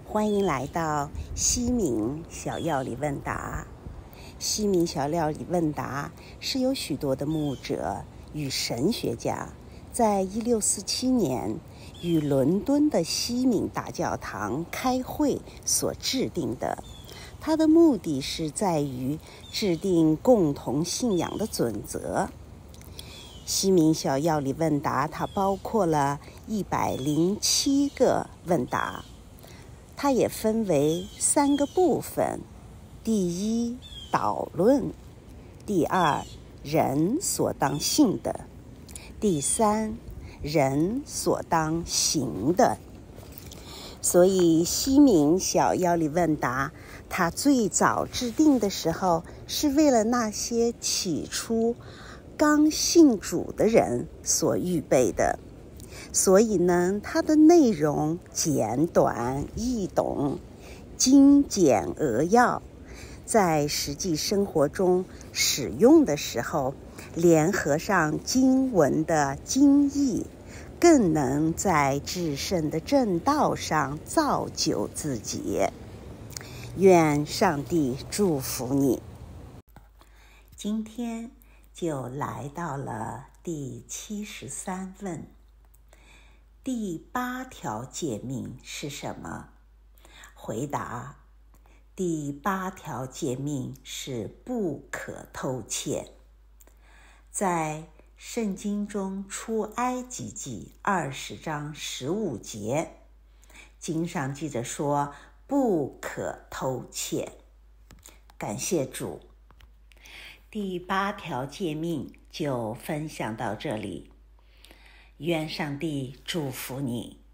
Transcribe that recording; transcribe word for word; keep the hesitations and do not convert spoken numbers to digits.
欢迎来到西敏小药理问答。西敏小药理问答是由许多的牧者与神学家在一六四七年与伦敦的西敏大教堂开会所制定的。它的目的是在于制定共同信仰的准则。西敏小药理问答它包括了一百零七个问答，它也分为三个部分：第一，导论；第二，人所当信的；第三，人所当行的。所以西敏小药理问答它最早制定的时候，是为了那些起初刚信主的人所预备的。所以呢，它的内容简短易懂，精简扼要，在实际生活中使用的时候，联合上经文的精义，更能在至圣的正道上造就自己。愿上帝祝福你。今天就来到了第七十三问。第八条诫命是什么？回答：第八条诫命是不可偷窃。在圣经中出埃及记二十章十五节，经上记着说不可偷窃。感谢主。第八条诫命就分享到这里，愿上帝祝福你。